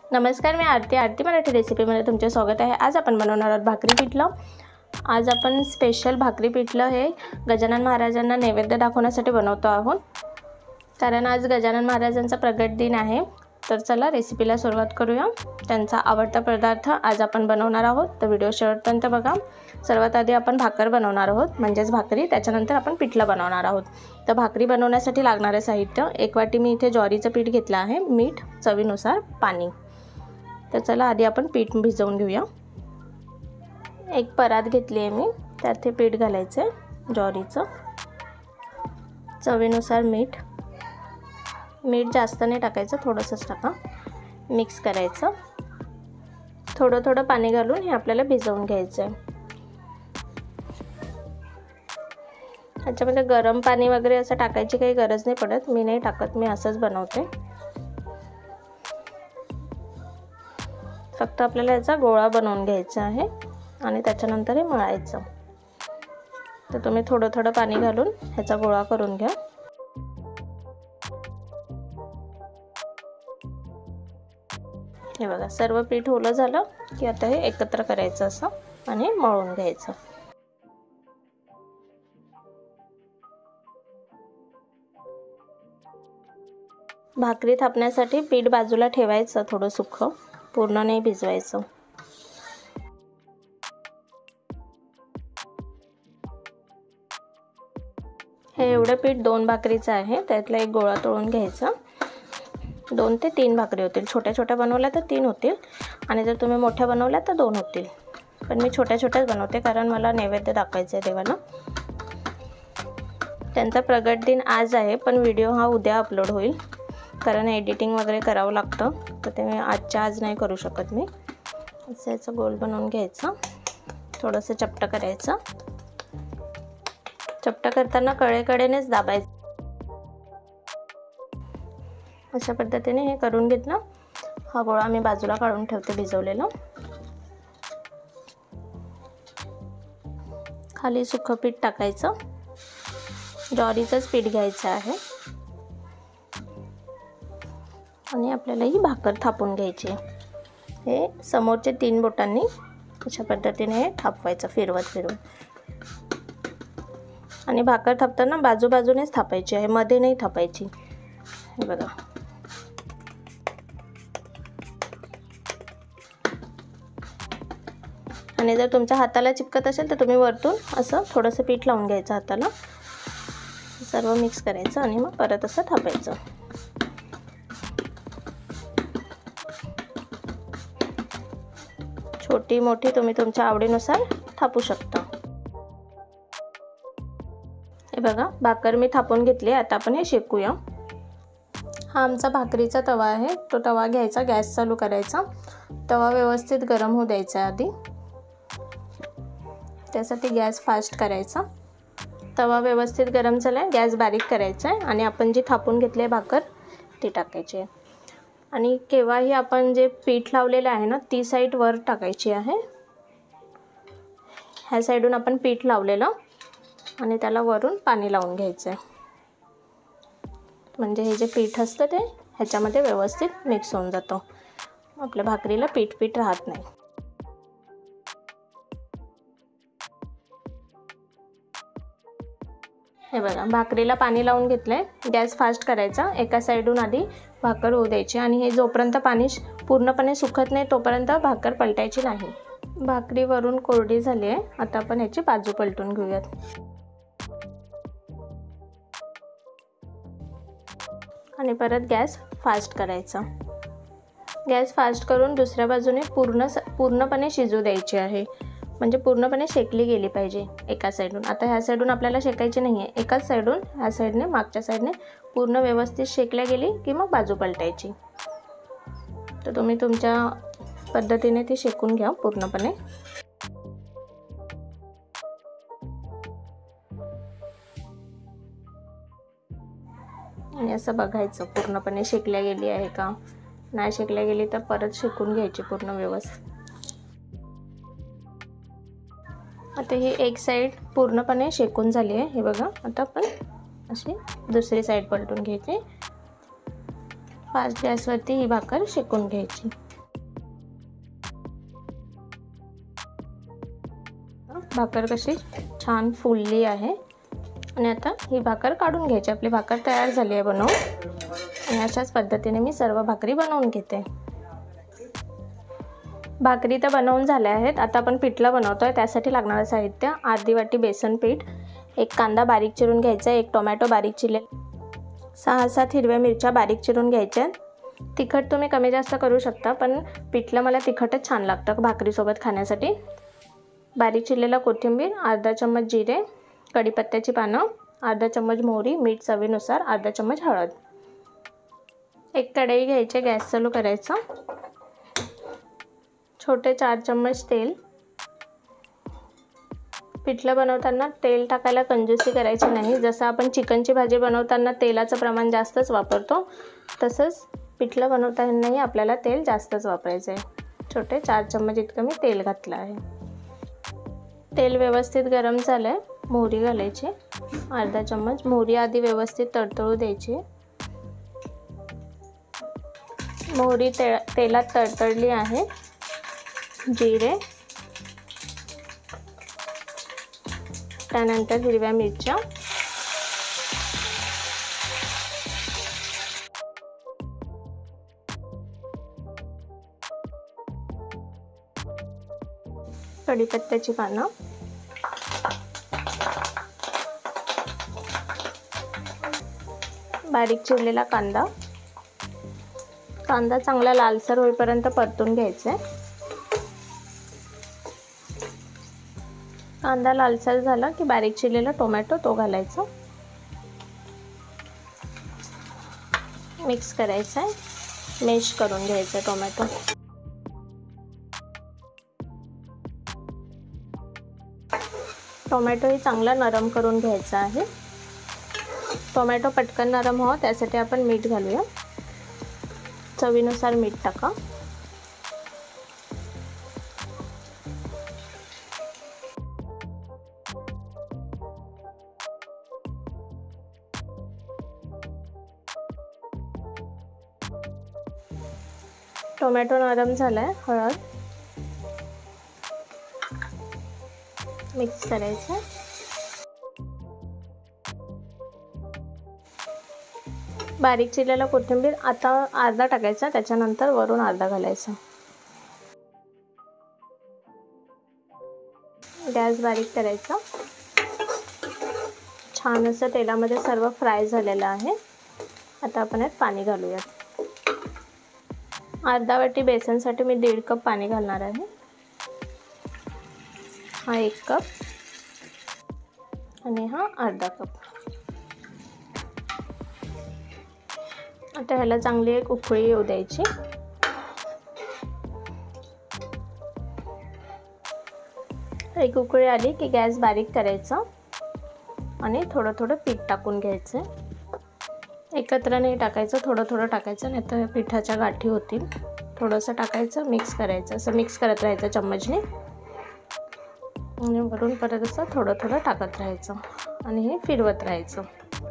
नमस्कार, मी आरती मराठी रेसिपीमध्ये तुमचे स्वागत आहे। आज आपण बनवणार आहोत भाकरी पिठलं। आज आपण स्पेशल भाकरी पिठलं हे गजानन महाराजांना नैवेद्य दाखवण्यासाठी बनवतो आहोत, कारण आज गजानन महाराजांचा प्रगट दिन आहे। तर चला रेसिपीला सुरुवात करूया। त्यांचा आवडता पदार्थ आज आपण बनवणार आहोत, तर व्हिडिओ शेवटपर्यंत बघा। सर्वात आधी आपण भाकर बनवणार आहोत, म्हणजेच भाकरी, त्याच्यानंतर आपण पिठलं बनवणार आहोत। तर भाकरी बनवण्यासाठी लागणारे साहित्य: 1 वाटी मी इथे ज्वारीचं पीठ घेतलं आहे, मीठ, चवीनुसार पाणी। तर चला आधी आपण पीठ भिजवून घेऊया। एक परात घेतली आहे मी, त्यात हे पीठ घालायचं आहे ज्वारीचं। चवीनुसार मीठ, मीठ जास्त नाही टाकायचं, थोडंसंच टाका। मिक्स करायचं, थोडं थोडं पाणी घालून हे आपल्याला भिजवून घ्यायचं आहे। याच्यामध्ये गरम पाणी वगैरे असं टाकायची काही गरज नाही पडत, मी नाही टाकत, मी असंच बनवते। फक्त आपल्याला याचा गोळा बनवून घ्यायचा आहे आणि त्याच्यानंतर हे मळायचं। तर तुम्ही थोडं थोडं पाणी घालून ह्याचा गोळा करून घ्या। हे बघा, सर्व पीठ ओलं झालं की आता हे एकत्र करायचं असं आणि मळून घ्यायचं। भाकरी थापण्यासाठी पीठ बाजूला ठेवायचं, थोडं सुकं, पूर्ण नाही भिजवायचं। हे एवढं पीठ 2 भाकरीचं आहे, त्यातला एक गोळा तळून घ्यायचा। 2 ते 3 भाकरी होतील। छोट्या छोट्या बनवल्या तर 3 होतील, आणि जर तुम्ही मोठ्या बनवल्या तर 2 होतील। पण मी छोट्या छोट्याच बनवते, कारण मला नैवेद्य दाखवायचं आहे देवाला। त्यांचा प्रगट दिन आज आहे, पण व्हिडिओ हा उद्या अपलोड होईल, कारण एडिटिंग वगैरे करावं लागतं, तर ते आजच्या आज नाही करू शकत मी। असं याचं गोल बनवून घ्यायचं, थोडंसं चपटं करायचं। चपटं करताना कडेकडेनेच दाबायचं। अशा पद्धतीने हे करून घेतलं। हा गोळा मी बाजूला काढून ठेवते भिजवलेला। खाली सुकं पीठ टाकायचं, ज्वारीचंच पीठ घ्यायचं आहे, आणि आपल्याला ही भाकर थापून घ्यायची। हे समोरचे 3 बोटांनी अशा पद्धतीने हे थापवायचं, फिरवत। आणि भाकर थापताना बाजूबाजूनेच थापायची आहे, मध्ये नाही थापायची। हे बघा, आणि जर तुमच्या हाताला चिपकत असेल तर तुम्ही वरतून असं थोडंसं पीठ लावून घ्यायचं हाताला। सर्व मिक्स करायचं आणि मग परत असं थापायचं। छोटी मोठी तुम्ही तुमच्या आवडीनुसार थापू शकता। हे बघा, भाकर मी थापून घेतली। आता आपण हे शेकूया। हा आमचा भाकरीचा तवा आहे, तो तवा घ्यायचा, गॅस चालू करायचा, तवा व्यवस्थित गरम होऊ द्यायचा आधी। त्यासाठी गॅस फास्ट करायचा। तवा व्यवस्थित गरम झाला, गॅस बारीक करायचा आहे, आणि आपण जी थापून घेतली आहे भाकर ती टाकायची आहे। आणि केव्हाही आपण जे पीठ लावलेलं आहे ना, ती साईड वर टाकायची आहे। ह्या साईडून आपण पीठ लावलेलं, आणि त्याला वरून पाणी लावून घ्यायचं आहे, म्हणजे हे जे पीठ असतं ते ह्याच्यामध्ये व्यवस्थित मिक्स होऊन जातं, आपल्या भाकरीला पीठ राहत नाही। हे बघा, भाकरीला पाणी लावून घेतलंय, गॅस फास्ट करायचा। एका साईडून आधी भाकर होऊ द्यायची, आणि हे जोपर्यंत पाणी पूर्णपणे सुकत नाही तोपर्यंत भाकर पलटायची नाही। भाकरी वरून कोरडी झाली आहे, आता आपण याची बाजू पलटून घेऊयात। आणि परत गॅस फास्ट करायचा। गॅस फास्ट करून दुसऱ्या बाजूने पूर्णपणे शिजू द्यायची आहे, म्हणजे पूर्णपणे शेकली गेली पाहिजे एका साईडून। आता ह्या साईडून आपल्याला शेकायची नाही आहे, एकाच साईडून, ह्या साईडने, मागच्या साईडने पूर्ण व्यवस्थित शेकल्या गेली की मग बाजू पलटायची। तर तुम्ही तुमच्या पद्धतीने ती शेकून घ्या पूर्णपणे। आणि असं बघायचं पूर्णपणे शेकल्या गेली आहे का, नाही शेकल्या गेली तर परत शेकून घ्यायची पूर्ण व्यवस्थित। आता ही एक साईड पूर्णपणे शेकून झाली आहे, हे बघा। आता आपण अशी दुसरी साईड पलटून घ्यायची। फास्ट गॅसवरती ही भाकर शेकून घ्यायची। भाकर कशी छान फुलली आहे आणि आता ही भाकर काढून घ्यायची। आपली भाकर तयार झाली आहे बनवून आणि अशाच पद्धतीने मी सर्व भाकरी बनवून घेते। भाकरी तर बनवून झाल्या आहेत। आता आपण पिठलं बनवतोय। त्यासाठी लागणारे साहित्य अर्धी वाटी बेसन पीठ, एक कांदा बारीक चिरून घ्यायचा, एक टोमॅटो बारीक चिरले, 6-7 हिरव्या मिरच्या बारीक चिरून घ्यायच्या। तिखट तुम्ही कमी जास्त करू शकता, पण पिठलं मला तिखटच छान लागतं भाकरीसोबत खाण्यासाठी। बारीक चिरलेला कोथिंबीर, अर्धा चम्मच जिरे, कढीपत्त्याची पानं, अर्धा चम्मच मोहरी, मीठ चवीनुसार, अर्धा चम्मच हळद। एक कढई घ्यायची, गॅस चालू करायचा, छोटे 4 चम्मच तेल। पिठलं बनवताना तेल टाकायला कंजूसी करायची नाही। जसं आपण चिकनची भाजी बनवताना तेलाचं प्रमाण जास्तच वापरतो, तसंच पिठलं बनवतानाही आपल्याला तेल जास्तच वापरायचं आहे। छोटे 4 चम्मच इतकं मी तेल घातलं आहे। तेल व्यवस्थित गरम झालं, मोहरी घालायची, अर्धा चम्मच मोहरी आधी व्यवस्थित तडतडू द्यायची। मोहरी तेलात तडतडली आहे, जिरे, त्यानंतर हिरव्या मिरच्या, कढीपत्त्याची पानं, बारीक चिरलेला कांदा। कांदा चांगला लालसर होईपर्यंत परतून घ्यायचा आहे। कांदा लालसर झाला की बारीक चिरलेला टोमॅटो तो घालायचा, मिक्स करायचा आहे, मॅश करून घ्यायचा टोमॅटो। टोमॅटोही चांगला नरम करून घ्यायचा आहे। टोमॅटो पटकन नरम हो त्यासाठी आपण मीठ घालूया, चवीनुसार मीठ टाका। टोमॅटो नरम झालाय, हळद, मिक्स करायचं, बारीक चिरलेला कोथिंबीर आता अर्धा टाकायचा, त्याच्यानंतर वरून अर्धा घालायचा। गॅस बारीक करायचा। छान असं तेलामध्ये सर्व फ्राय झालेलं आहे। आता आपण यात पाणी घालूयात। अर्धा वाटी बेसनसाठी मी 1.5 कप पाणी घालणार आहे। हा 1 कप आणि हा अर्धा कप। आता ह्याला चांगली एक उकळी येऊ द्यायची। एक उकळी आली की गॅस बारीक करायचा आणि थोडं थोडं पीठ टाकून घ्यायचं। एकत्र नाही टाकायचं, थोडं थोडं टाकायचं, नाही तर पिठाच्या गाठी होतील। थोडंसं टाकायचं, मिक्स करायचं, असं मिक्स करत राहायचं चम्मचने आणि वरून परत असं थोडं थोडं टाकत राहायचं आणि हे फिरवत राहायचं।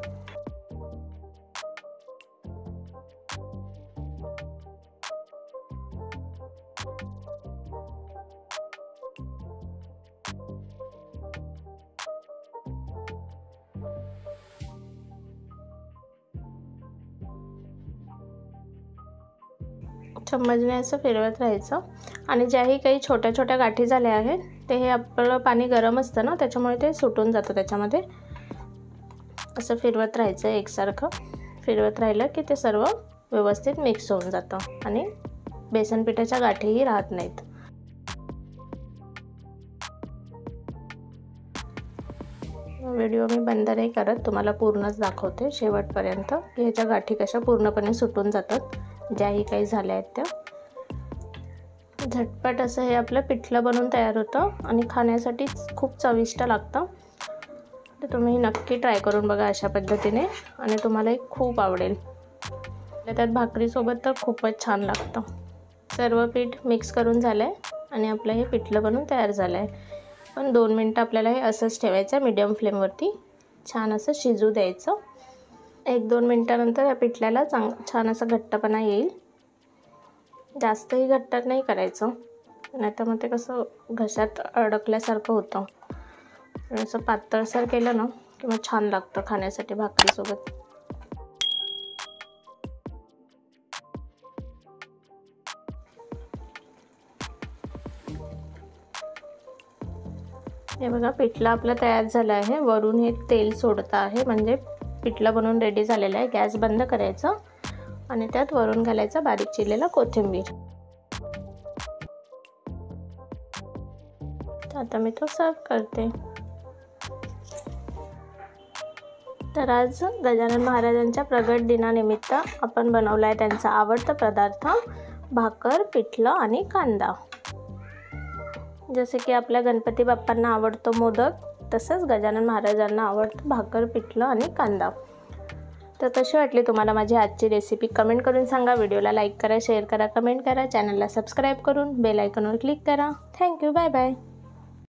चम्मचने असं फिरवत राहायचं आणि ज्याही काही छोट्या छोट्या गाठी झाल्या आहेत ते हे आपलं पाणी गरम असतं ना, त्याच्यामुळे ते सुटून जातं त्याच्यामध्ये। असं फिरवत राहायचं एकसारखं। फिरवत राहिलं की ते सर्व व्यवस्थित मिक्स होऊन जातं आणि बेसन पिठाच्या गाठीही राहत नाहीत। व्हिडिओ मी बंद नाही करत, तुम्हाला पूर्णच दाखवते शेवटपर्यंत की ह्याच्या गाठी कशा पूर्णपणे सुटून जातात ज्याही काही झाल्या आहेत त्या। झटपट असं हे आपलं पिठलं बनवून तयार होतं आणि खाण्यासाठी खूप चविष्ट लागतं। तर तुम्ही नक्की ट्राय करून बघा अशा पद्धतीने आणि तुम्हालाही खूप आवडेल। त्यात भाकरीसोबत तर खूपच छान लागतं। सर्व पीठ मिक्स करून झालं आहे आणि आपलं हे पिठलं बनवून तयार झालं आहे। पण 2 मिनटं आपल्याला हे असंच ठेवायचं मीडियम फ्लेमवरती, छान असं शिजू द्यायचं। 1-2 मिनटानंतर या पिठल्याला छान असा घट्टपणा येईल। जास्तही घट्ट नाही करायचं, नाहीतर मग ते कसं घशात अडकल्यासारखं होतं। असं पातळसर केलं ना की मग छान लागतं खाण्यासाठी भाकरीसोबत. हे बघा पिठलं आपलं तयार झालं आहे. वरून हे तेल सोडतं आहे, म्हणजे पिठलं बनवून रेडी झालेलं आहे. गॅस बंद करायचं आणि त्यात वरून घालायचा बारीक चिरलेला कोथिंबीर. आता मी तो सर्व करते. तर आज गजानन महाराजांच्या प्रगट दिनानिमित्त आपण बनवला आहे त्यांचा आवडता पदार्थ भाकर, पिठलं आणि कांदा. जसे की आपल्या गणपती बाप्पांना आवडतो मोदक, तसंच गजानन महाराजांना आवडतं भाकर, पिठलं आणि कांदा. तर कशी वाटली तुम्हाला माझी आजची रेसिपी कमेंट करून सांगा. व्हिडिओला लाईक करा, शेअर करा, कमेंट करा. चॅनलला सबस्क्राईब करून बेल आयकॉनवर क्लिक करा. थँक्यू. Bye bye.